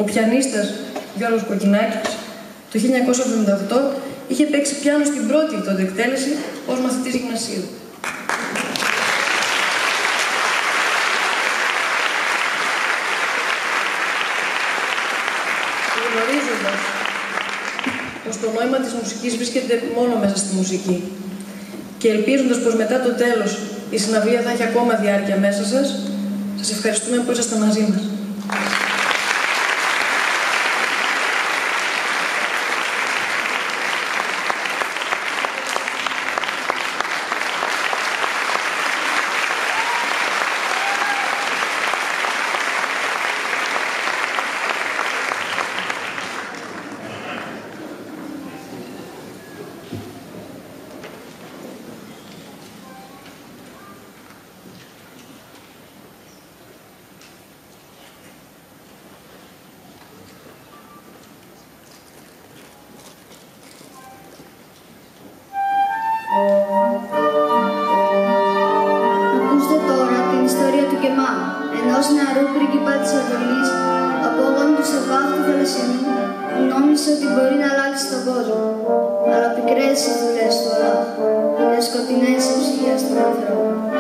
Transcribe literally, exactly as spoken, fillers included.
Ο πιανίστας Γιώργος Κοκκινάκης το χίλια εννιακόσια εβδομήντα οκτώ είχε παίξει πιάνο στην πρώτη τότε εκτέλεση ως μαθητής γυμνασίου. Γνωρίζοντας πως το νόημα της μουσικής βρίσκεται μόνο μέσα στη μουσική και ελπίζοντας πως μετά το τέλος η συναυλία θα έχει ακόμα διάρκεια μέσα σας, σας ευχαριστούμε που είσαστε μαζί μας. Ακούστε τώρα την ιστορία του Κεμά, ενός νεαρού πρίγκιπα της Ανατολής, απόγονου του Σεβάχ του Θαλασσινού, που νόμισε ότι μπορεί να αλλάξει τον κόσμο. Αλλά πικρές οι δουλειές του Αλλάχ και σκοτεινές οι ψυχές των ανθρώπων.